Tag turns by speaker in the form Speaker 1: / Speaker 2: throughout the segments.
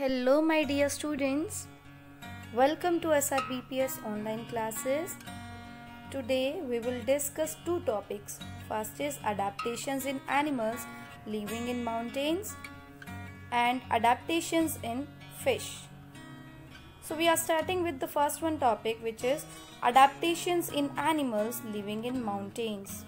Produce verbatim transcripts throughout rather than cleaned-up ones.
Speaker 1: Hello my dear students, welcome to S R B P S online classes. Today we will discuss two topics. First is adaptations in animals living in mountains and adaptations in fish. So we are starting with the first one topic, which is adaptations in animals living in mountains.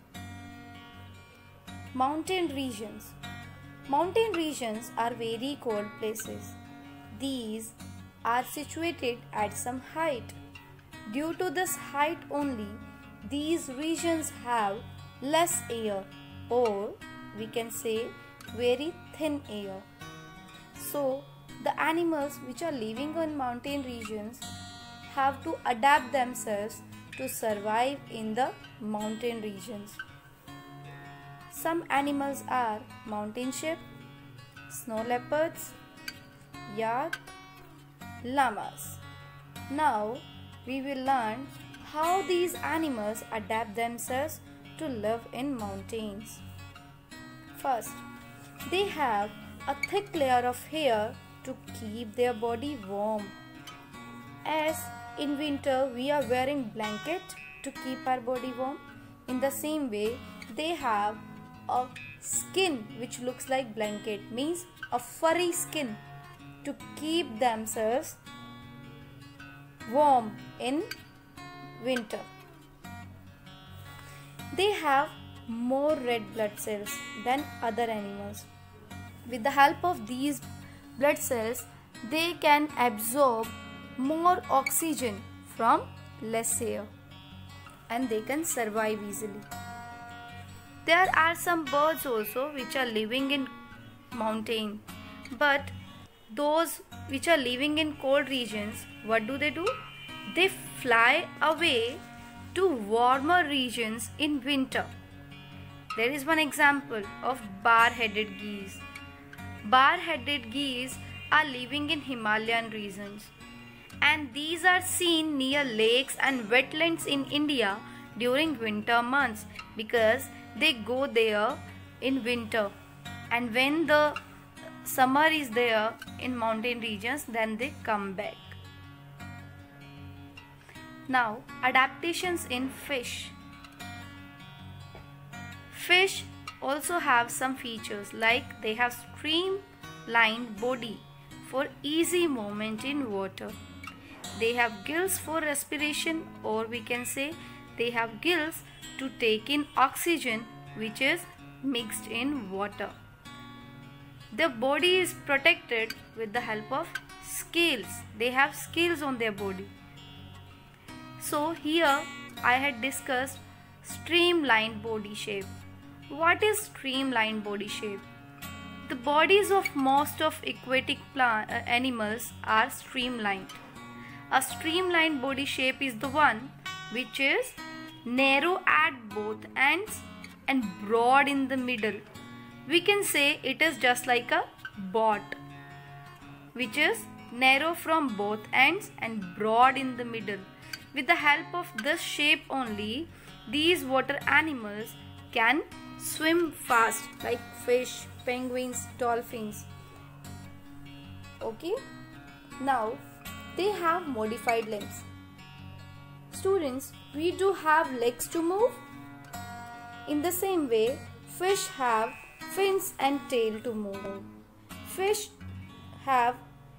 Speaker 1: Mountain regions. Mountain regions are very cold places. These are situated at some height. Due to this height only, these regions have less air, or we can say very thin air. So the animals which are living in mountain regions have to adapt themselves to survive in the mountain regions. Some animals are mountain sheep, snow leopards, yak, llamas. Now we will learn how these animals adapt themselves to live in mountains. First, they have a thick layer of hair to keep their body warm. As in winter we are wearing blanket to keep our body warm, in the same way they have a skin which looks like blanket, means a furry skin to keep themselves warm in winter. They have more red blood cells than other animals. With the help of these blood cells, they can absorb more oxygen from less air and they can survive easily. There are some birds also which are living in mountain, but those which are living in cold regions, what do they do? They fly away to warmer regions in winter. There is one example of bar-headed geese. Bar-headed geese are living in Himalayan regions, and these are seen near lakes and wetlands in India during winter months because they go there in winter, and when the summer is there in mountain regions, then they come back. Now, adaptations in fish. Fish also have some features, like they have streamlined body for easy movement in water. They have gills for respiration, or we can say they have gills to take in oxygen which is mixed in water. Their body is protected with the help of scales. They have scales on their body. So here I had discussed streamlined body shape. What is streamlined body shape? The bodies of most of aquatic plant, uh, animals are streamlined. A streamlined body shape is the one which is narrow at both ends and broad in the middle. We can say it is just like a boat, which is narrow from both ends and broad in the middle. With the help of this shape only, these water animals can swim fast, like fish, penguins, dolphins. Okay. Now they have modified limbs. Students, we do have legs to move. In the same way, fish have fins and tail to move. Fish have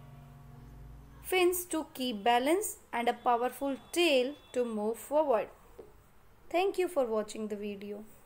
Speaker 1: fins to keep balance and a powerful tail to move forward. Thank you for watching the video.